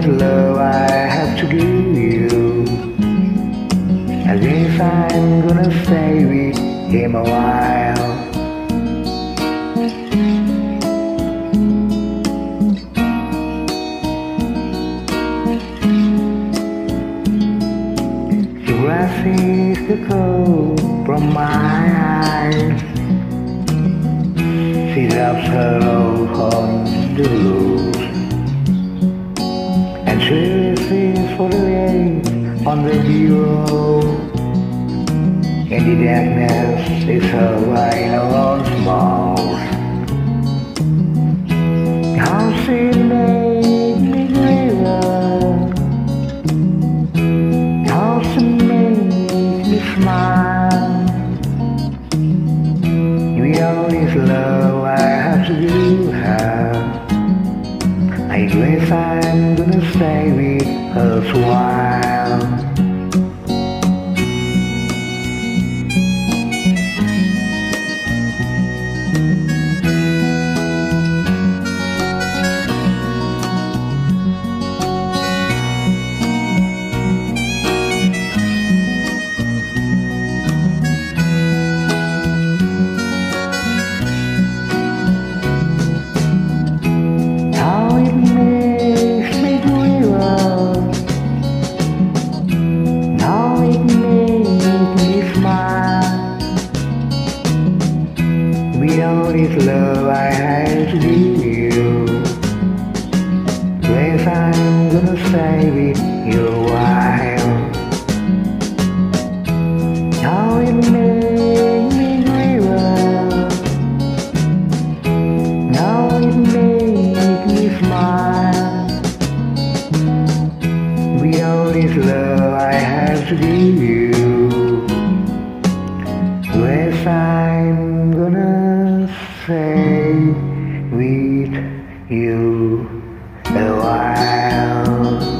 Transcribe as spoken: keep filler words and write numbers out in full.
this love I have to give you. I guess I'm gonna stay with him a while. She brushes the cold from my eyes. She loves her old home the blues, and she listens for the rain on the bureau. In the darkness is her wine on smiles. How she made me quiver, how she made me smile. With all this love I have to give her, I guess I'm gonna stay with her a while. With all this love I have to give you, guess I'm gonna stay with you a while. How it made me quiver, how it made me smile. With all this love I have to give you, guess I'm gonna stay with you a while.